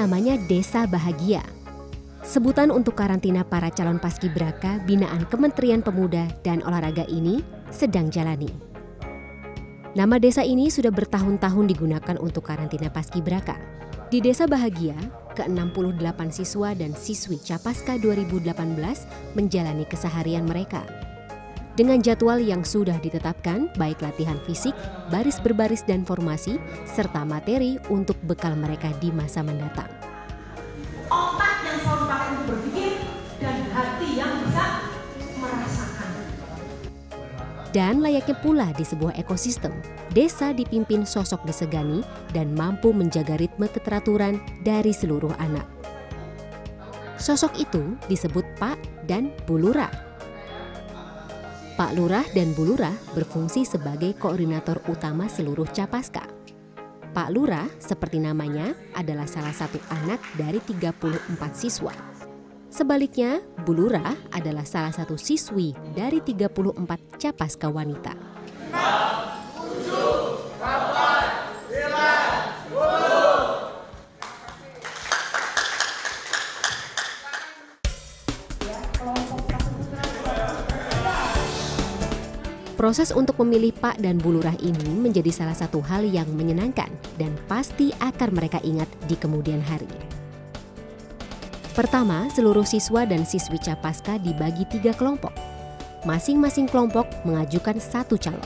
namanya Desa Bahagia. Sebutan untuk karantina para calon paskibraka binaan Kementerian Pemuda dan Olahraga ini sedang jalani. Nama desa ini sudah bertahun-tahun digunakan untuk karantina paskibraka. Di Desa Bahagia, ke-68 siswa dan siswi Capaska 2018 menjalani keseharian mereka. Dengan jadwal yang sudah ditetapkan, baik latihan fisik, baris berbaris dan formasi, serta materi untuk bekal mereka di masa mendatang. Otak yang selalu dipakai untuk berpikir dan hati yang bisa merasakan. Dan layaknya pula di sebuah ekosistem, desa dipimpin sosok disegani dan mampu menjaga ritme keteraturan dari seluruh anak. Sosok itu disebut Pak dan Bu Lurah. Pak Lurah dan Bu Lurah berfungsi sebagai koordinator utama seluruh Capaska. Pak Lurah, seperti namanya, adalah salah satu anak dari 34 siswa. Sebaliknya, Bu Lurah adalah salah satu siswi dari 34 Capaska wanita. 6, 7, 8, 9, 10. Proses untuk memilih Pak dan Bu Lurah ini menjadi salah satu hal yang menyenangkan dan pasti akan mereka ingat di kemudian hari. Pertama, seluruh siswa dan siswi Capaska dibagi 3 kelompok. Masing-masing kelompok mengajukan 1 calon.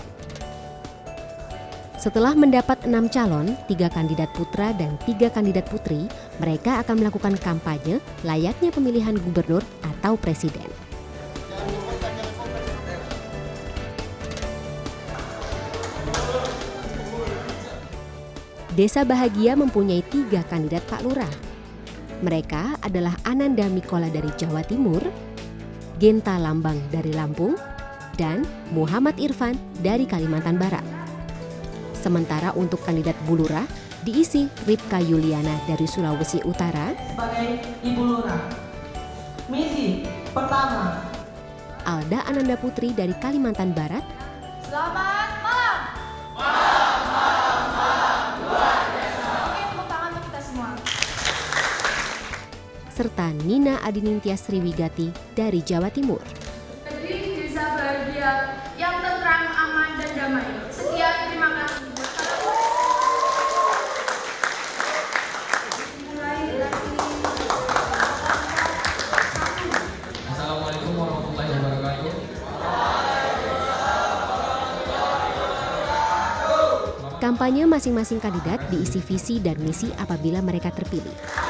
Setelah mendapat 6 calon, 3 kandidat putra dan 3 kandidat putri, mereka akan melakukan kampanye layaknya pemilihan gubernur atau presiden. Desa Bahagia mempunyai 3 kandidat Pak Lurah. Mereka adalah Ananda Mikola dari Jawa Timur, Genta Lambang dari Lampung, dan Muhammad Irfan dari Kalimantan Barat. Sementara untuk kandidat Bu Lurah diisi Ripka Yuliana dari Sulawesi Utara Sebagai Ibu Lurah, misi pertama, Alda Ananda Putri dari Kalimantan Barat, selamat malam. serta Nina Adiningtyas Sriwigati dari Jawa Timur. Jadi Desa Bahagia yang tentram, aman, dan damai. Sekian, terima kasih. Assalamualaikum warahmatullahi wabarakatuh. Kampanye masing-masing kandidat diisi visi dan misi apabila mereka terpilih.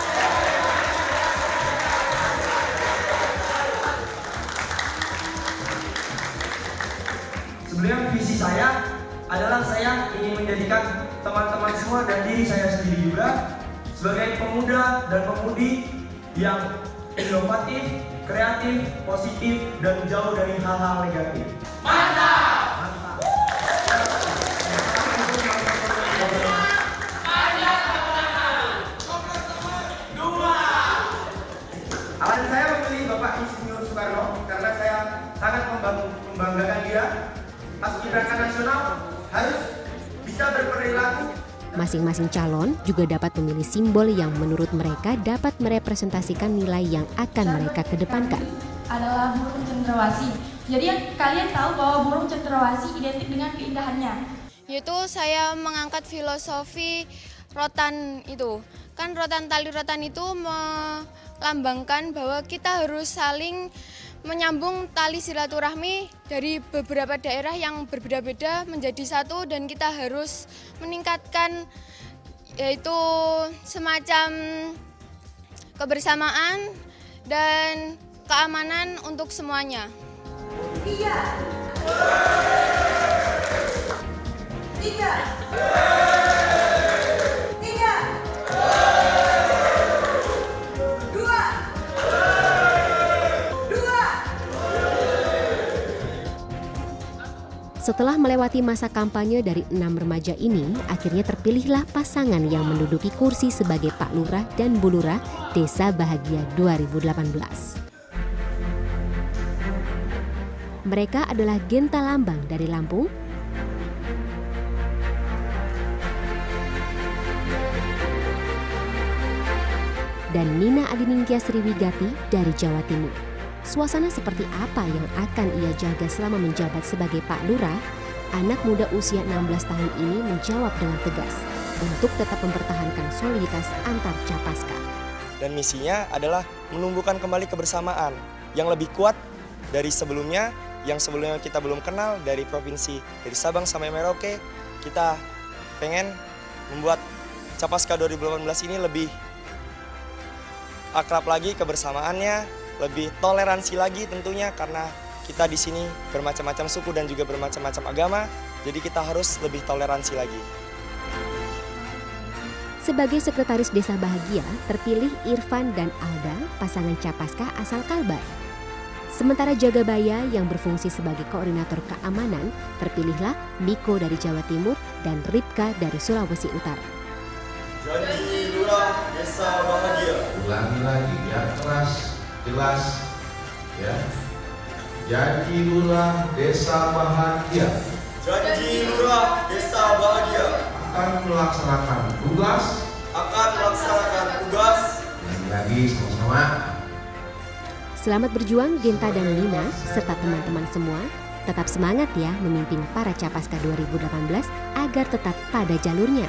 Sebenarnya visi saya adalah saya ingin menjadikan teman-teman semua dan diri saya sendiri juga sebagai pemuda dan pemudi yang inovatif, kreatif, positif, dan jauh dari hal-hal negatif. Mantap! Mantap! Alasan saya memilih Bapak Insinyur Soekarno karena saya sangat membanggakan dia. Paskibraka nasional harus bisa berperilaku. Masing-masing calon juga dapat memilih simbol yang menurut mereka dapat merepresentasikan nilai yang akan mereka kedepankan. Adalah burung cendrawasih. Jadi kalian tahu bahwa burung cendrawasih identik dengan keindahannya. Yaitu saya mengangkat filosofi rotan itu. Kan rotan tali rotan itu melambangkan bahwa kita harus saling menyambung tali silaturahmi dari beberapa daerah yang berbeda-beda menjadi satu, dan kita harus meningkatkan yaitu semacam kebersamaan dan keamanan untuk semuanya. 3. Setelah melewati masa kampanye dari 6 remaja ini, akhirnya terpilihlah pasangan yang menduduki kursi sebagai Pak Lurah dan Bu Lurah Desa Bahagia 2018. Mereka adalah Genta Lambang dari Lampung, dan Nina Adiningtya Sriwigati dari Jawa Timur. Suasana seperti apa yang akan ia jaga selama menjabat sebagai Pak Lurah? Anak muda usia 16 tahun ini menjawab dengan tegas untuk tetap mempertahankan soliditas antar Capaska. Dan misinya adalah menumbuhkan kembali kebersamaan yang lebih kuat dari sebelumnya, yang sebelumnya kita belum kenal dari provinsi, dari Sabang sampai Merauke. Kita pengen membuat Capaska 2018 ini lebih akrab lagi kebersamaannya, lebih toleransi lagi tentunya karena kita di sini bermacam-macam suku dan juga bermacam-macam agama, jadi kita harus lebih toleransi lagi. Sebagai Sekretaris Desa Bahagia, terpilih Irfan dan Alda, pasangan Capaska asal Kalbar. Sementara Jagabaya yang berfungsi sebagai koordinator keamanan, terpilihlah Miko dari Jawa Timur dan Ripka dari Sulawesi Utara. Janji Lurah Desa Bahagia. Ulangi lagi ya, keras, jelas, ya. Janji Lurah Desa Bahagia. Janji Lurah Desa Bahagia. Akan melaksanakan tugas. Lagi sama-sama. Selamat berjuang Genta dan Nina serta teman-teman semua. Tetap semangat ya memimpin para Capaska 2018 agar tetap pada jalurnya.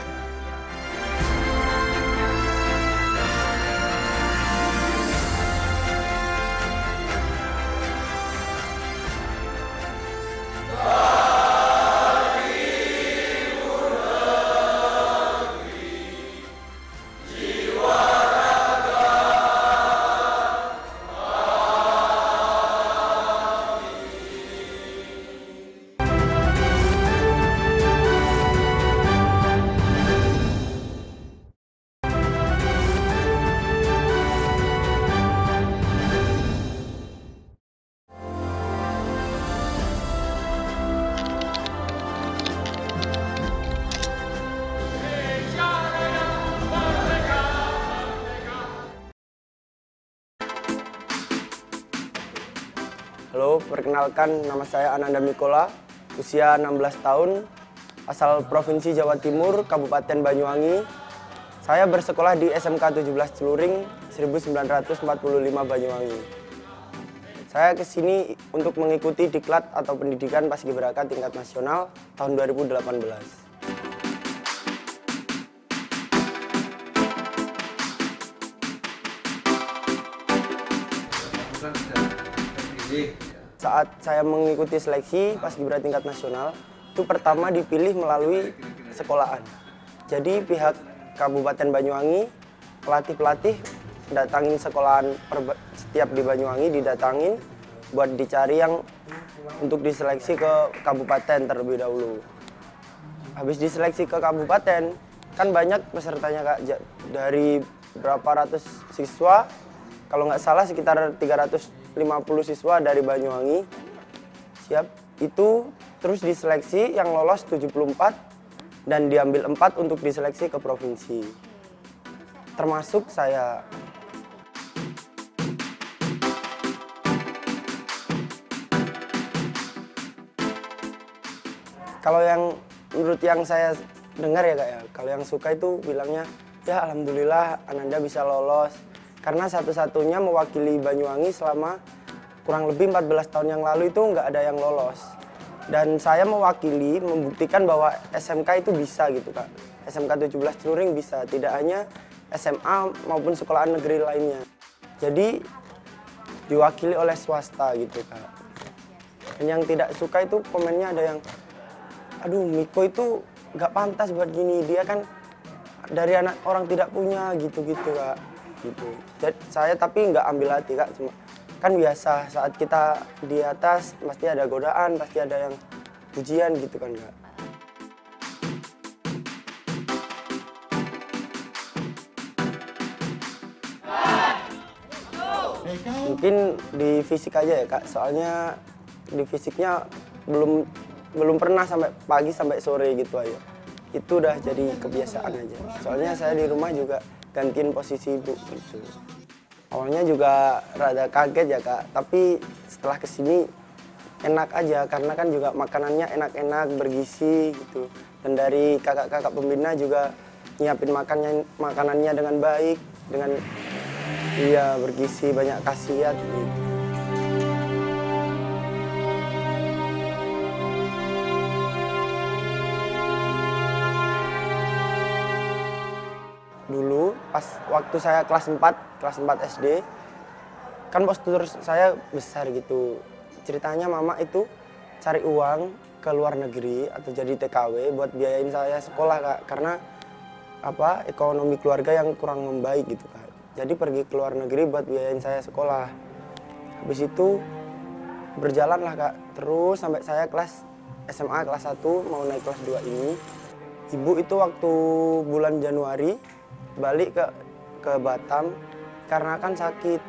Halo, perkenalkan nama saya Ananda Mikola, usia 16 tahun, asal Provinsi Jawa Timur, Kabupaten Banyuwangi. Saya bersekolah di SMK 17 Celuring, 1945 Banyuwangi. Saya kesini untuk mengikuti diklat atau pendidikan paskibraka tingkat nasional tahun 2018. Saat saya mengikuti seleksi paskibraka tingkat nasional, itu pertama dipilih melalui sekolahan. Jadi pihak Kabupaten Banyuwangi, pelatih-pelatih datangin sekolahan setiap di Banyuwangi, didatangin buat dicari yang untuk diseleksi ke kabupaten terlebih dahulu. Habis diseleksi ke kabupaten, kan banyak pesertanya Kak, dari berapa ratus siswa, kalau nggak salah sekitar 350 siswa dari Banyuwangi. Siap, itu terus diseleksi yang lolos 74 dan diambil 4 untuk diseleksi ke provinsi. Termasuk saya. Kalau yang menurut yang saya dengar ya Kak ya, kalau yang suka itu bilangnya, ya alhamdulillah Ananda bisa lolos. Karena satu-satunya mewakili Banyuwangi selama kurang lebih 14 tahun yang lalu itu nggak ada yang lolos. Dan saya mewakili, membuktikan bahwa SMK itu bisa gitu Kak. SMK 17 Celuring bisa, tidak hanya SMA maupun sekolahan negeri lainnya. Jadi diwakili oleh swasta gitu Kak. Dan yang tidak suka itu komennya ada yang, aduh Miko itu nggak pantas buat gini, dia kan dari anak orang tidak punya gitu-gitu Kak. Gitu. Jadi saya tapi nggak ambil hati Kak, cuma kan biasa saat kita di atas pasti ada godaan, pasti ada yang pujian gitu kan Kak. Mungkin di fisik aja ya Kak, soalnya di fisiknya belum pernah sampai pagi sampai sore gitu aja. Itu udah jadi kebiasaan aja. Soalnya saya di rumah juga gantiin posisi ibu gitu. Awalnya juga rada kaget ya Kak, tapi setelah kesini enak aja karena kan juga makanannya enak-enak, bergizi gitu. Dan dari kakak-kakak pembina juga nyiapin makanannya dengan baik, dengan Iya, bergizi, banyak khasiat gitu. Dulu pas waktu saya kelas 4 SD, kan postur saya besar gitu. Ceritanya mama itu cari uang ke luar negeri atau jadi TKW buat biayain saya sekolah, Kak. Karena ekonomi keluarga yang kurang membaik gitu, Kak. Jadi pergi ke luar negeri buat biayain saya sekolah. Habis itu berjalanlah, Kak, terus sampai saya kelas SMA kelas 1 mau naik kelas 2 ini. Ibu itu waktu bulan Januari balik ke Batam karena kan sakit.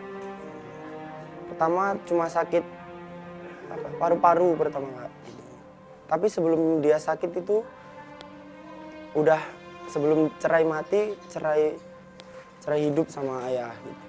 Pertama cuma sakit paru-paru pertama, Kak. Tapi sebelum dia sakit itu udah sebelum cerai mati, cerai hidup sama ayah gitu.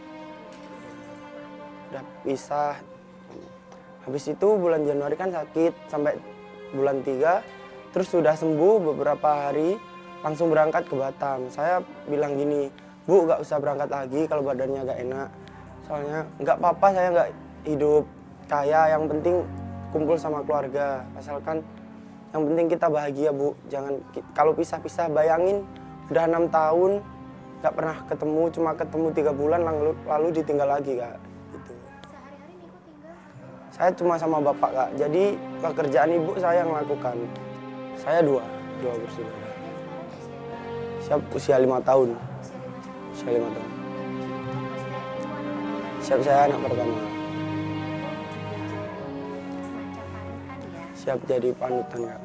Udah pisah. Habis itu bulan Januari kan sakit sampai bulan 3, terus sudah sembuh beberapa hari langsung berangkat ke Batam. Saya bilang gini, Bu, nggak usah berangkat lagi kalau badannya nggak enak. Soalnya nggak apa-apa, saya nggak hidup kaya, yang penting kumpul sama keluarga. Asalkan yang penting kita bahagia, Bu. Jangan kalau pisah-pisah, bayangin udah 6 tahun nggak pernah ketemu, cuma ketemu 3 bulan lalu ditinggal lagi, Kak. Gitu. Sehari-hari Niko tinggal? Saya cuma sama bapak, Kak. Jadi pekerjaan ibu saya yang lakukan. Saya dua bersaudara. Siap usia 5 tahun. Usia 5 tahun. Siap saya anak pertama. Siap jadi panutan, Kak.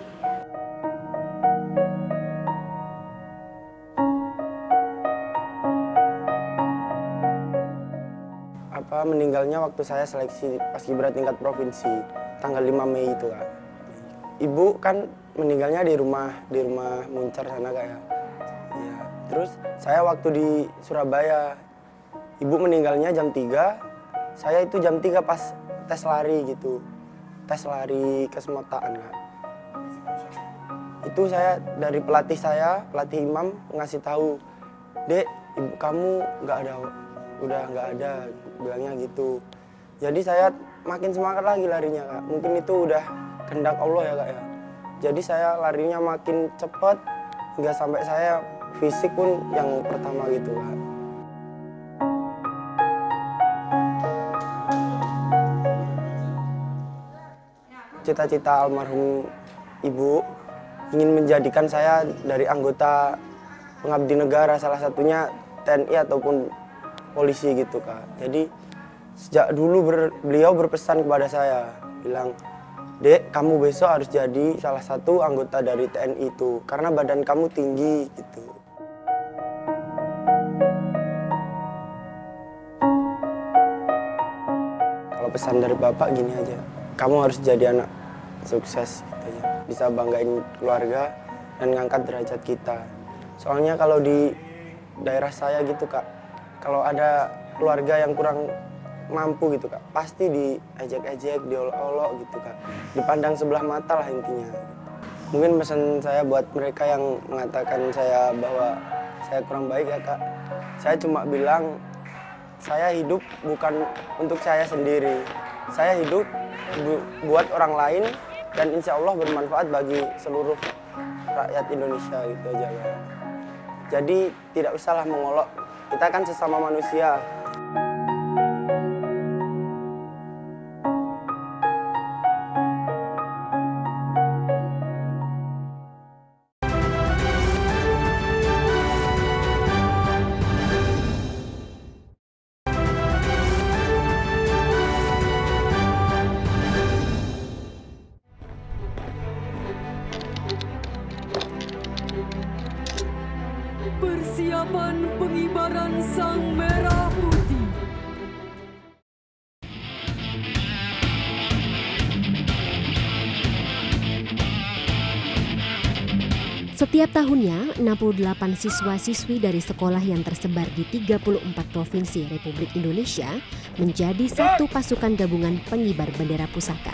Meninggalnya waktu saya seleksi paskibra tingkat provinsi tanggal 5 Mei itu, Kak. Ibu kan meninggalnya di rumah Muncar sana, Kak, ya. Iya. Terus saya waktu di Surabaya, ibu meninggalnya jam 3, saya itu jam 3 pas tes lari gitu. Tes lari kesemaptaan, Kak. Itu saya dari pelatih imam ngasih tahu, Dek, ibu kamu udah nggak ada, bilangnya gitu. Jadi saya makin semangat lagi larinya, Kak. Mungkin itu udah kehendak Allah ya, Kak, ya. Jadi saya larinya makin cepat hingga sampai saya fisik pun yang pertama gitu, Kak. Cita-cita almarhum ibu ingin menjadikan saya dari anggota pengabdi negara, salah satunya TNI ataupun polisi gitu, Kak. Jadi sejak dulu beliau berpesan kepada saya, bilang, Dek, kamu besok harus jadi salah satu anggota dari TNI itu karena badan kamu tinggi gitu. Kalau pesan dari bapak gini aja, kamu harus jadi anak sukses gitu aja. Bisa banggain keluarga dan ngangkat derajat kita. Soalnya kalau di daerah saya gitu, Kak, kalau ada keluarga yang kurang mampu gitu, Kak, pasti diejek-ejek, diolok-olok gitu, Kak. Dipandang sebelah mata lah intinya. Mungkin pesan saya buat mereka yang mengatakan saya bahwa saya kurang baik ya, Kak. Saya cuma bilang, saya hidup bukan untuk saya sendiri. Saya hidup buat orang lain dan insya Allah bermanfaat bagi seluruh rakyat Indonesia gitu aja, Kak. Jadi tidak usahlah mengolok. Kita kan sesama manusia. Persiapan pengibaran Sang Merah Putih. Setiap tahunnya, 68 siswa-siswi dari sekolah yang tersebar di 34 provinsi Republik Indonesia menjadi satu pasukan gabungan pengibar bendera pusaka.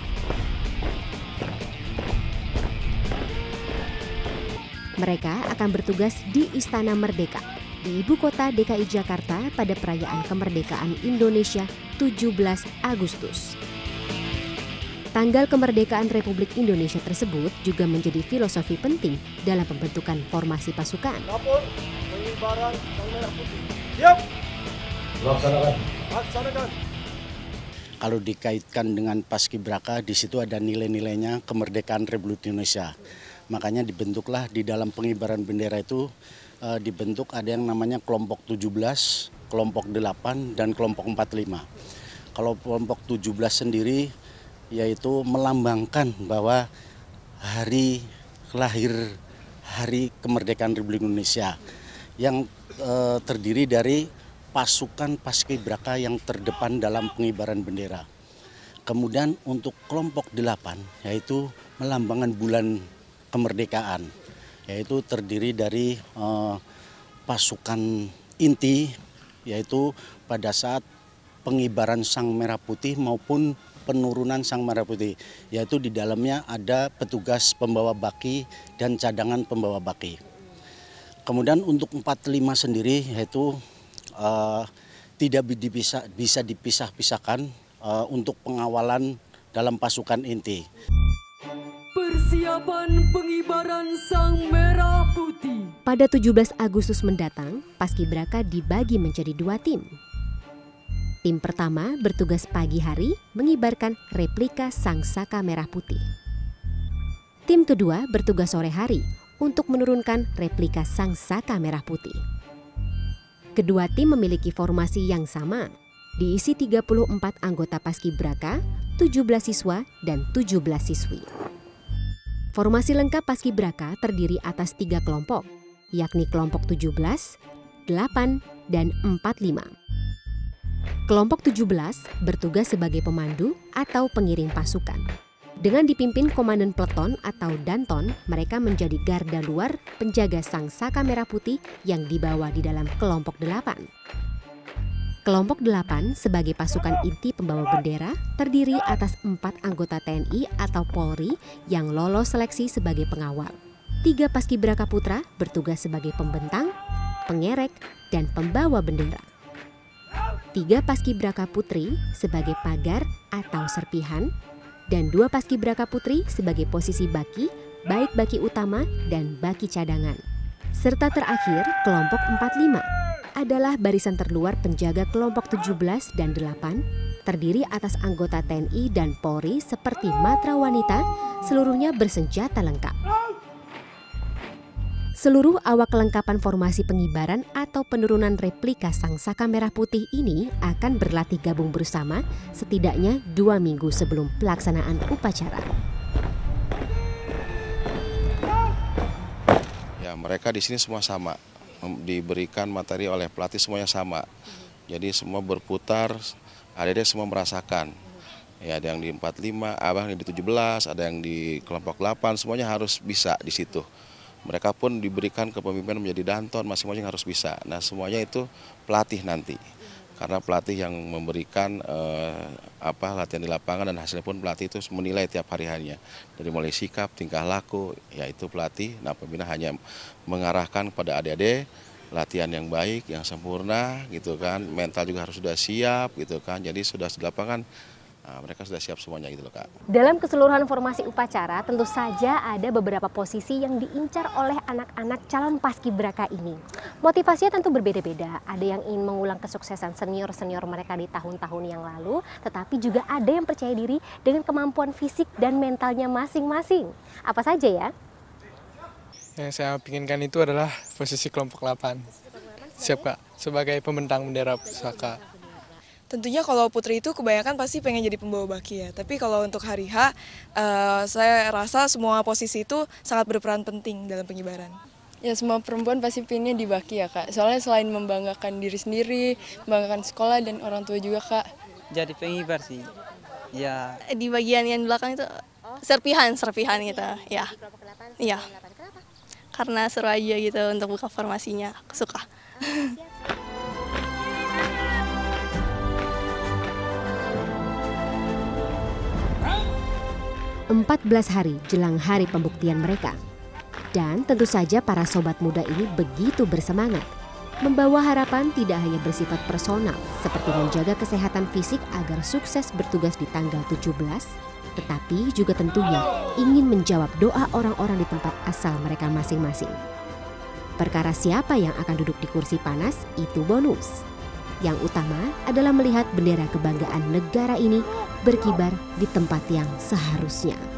Mereka akan bertugas di Istana Merdeka di Ibu Kota DKI Jakarta pada perayaan kemerdekaan Indonesia 17 Agustus. Tanggal kemerdekaan Republik Indonesia tersebut juga menjadi filosofi penting dalam pembentukan formasi pasukan. Dapur pengibaran sang merah putih. Siap. Laksanakan. Laksanakan. Kalau dikaitkan dengan Paskibraka, di situ ada nilai-nilainya kemerdekaan Republik Indonesia. Makanya dibentuklah di dalam pengibaran bendera itu dibentuk ada yang namanya kelompok 17, kelompok 8, dan kelompok 45. Kalau kelompok 17 sendiri yaitu melambangkan bahwa hari lahir hari kemerdekaan Republik Indonesia yang terdiri dari pasukan Paskibraka yang terdepan dalam pengibaran bendera. Kemudian untuk kelompok 8 yaitu melambangkan bulan kemerdekaan, yaitu terdiri dari pasukan inti, yaitu pada saat pengibaran sang merah putih maupun penurunan sang merah putih, yaitu di dalamnya ada petugas pembawa baki dan cadangan pembawa baki. Kemudian untuk 45 sendiri yaitu tidak bisa dipisah-pisahkan untuk pengawalan dalam pasukan inti. Persiapan pengibaran sang merah putih. Pada 17 Agustus mendatang, Paskibraka dibagi menjadi 2 tim. Tim pertama bertugas pagi hari mengibarkan replika sang saka merah putih. Tim kedua bertugas sore hari untuk menurunkan replika sang saka merah putih. Kedua tim memiliki formasi yang sama, diisi 34 anggota Paskibraka, 17 siswa dan 17 siswi. Formasi lengkap Paskibraka terdiri atas 3 kelompok, yakni kelompok 17, 8, dan 45. Kelompok 17 bertugas sebagai pemandu atau pengiring pasukan. Dengan dipimpin komandan peleton atau danton, mereka menjadi garda luar penjaga sang saka merah putih yang dibawa di dalam kelompok 8. Kelompok 8 sebagai pasukan inti pembawa bendera terdiri atas 4 anggota TNI atau Polri yang lolos seleksi sebagai pengawal. 3 Paskibraka Putra bertugas sebagai pembentang, pengerek, dan pembawa bendera. 3 Paskibraka Putri sebagai pagar atau serpihan, dan 2 Paskibraka Putri sebagai posisi baki, baik baki utama dan baki cadangan. Serta terakhir kelompok 45 adalah barisan terluar penjaga kelompok 17 dan 8, terdiri atas anggota TNI dan Polri seperti matra wanita, seluruhnya bersenjata lengkap. Seluruh awak kelengkapan formasi pengibaran atau penurunan replika sang saka merah putih ini akan berlatih gabung bersama setidaknya 2 minggu sebelum pelaksanaan upacara. Ya, mereka di sini semua sama. Diberikan materi oleh pelatih semuanya sama. Jadi semua berputar, adik-adik semua merasakan. Ya, ada yang di 45, abang yang di 17, ada yang di kelompok 8, semuanya harus bisa di situ. Mereka pun diberikan kepemimpinan menjadi danton, masing-masing harus bisa. Nah, semuanya itu pelatih nanti. Karena pelatih yang memberikan latihan di lapangan dan hasilnya pun pelatih itu menilai tiap hari-harinya. Dari mulai sikap, tingkah laku, yaitu pelatih. Nah, pembina hanya mengarahkan kepada adik-adik latihan yang baik, yang sempurna gitu kan. Mental juga harus sudah siap gitu kan. Jadi sudah di lapangan mereka sudah siap semuanya gitu loh Kak. Dalam keseluruhan formasi upacara tentu saja ada beberapa posisi yang diincar oleh anak-anak calon Paskibraka ini. Motivasinya tentu berbeda-beda. Ada yang ingin mengulang kesuksesan senior-senior mereka di tahun-tahun yang lalu, tetapi juga ada yang percaya diri dengan kemampuan fisik dan mentalnya masing-masing. Apa saja ya? Yang saya inginkan itu adalah posisi kelompok 8. Siap Kak, sebagai pembentang bendera pusaka. Tentunya kalau putri itu kebanyakan pasti pengen jadi pembawa baki ya. Tapi kalau untuk hari H, saya rasa semua posisi itu sangat berperan penting dalam pengibaran. Ya, semua perempuan pasti pinginnya di baki ya Kak. Soalnya selain membanggakan diri sendiri, membanggakan sekolah dan orang tua juga Kak. Jadi pengibar sih. Ya. Di bagian yang belakang itu serpihan gitu ya. Iya. Karena seru aja gitu untuk buka formasinya. Aku suka. 14 hari jelang hari pembuktian mereka. Dan tentu saja para sobat muda ini begitu bersemangat Membawa harapan tidak hanya bersifat personal, seperti menjaga kesehatan fisik agar sukses bertugas di tanggal 17, tetapi juga tentunya ingin menjawab doa orang-orang di tempat asal mereka masing-masing. Perkara siapa yang akan duduk di kursi panas itu bonus. Yang utama adalah melihat bendera kebanggaan negara ini berkibar di tempat yang seharusnya.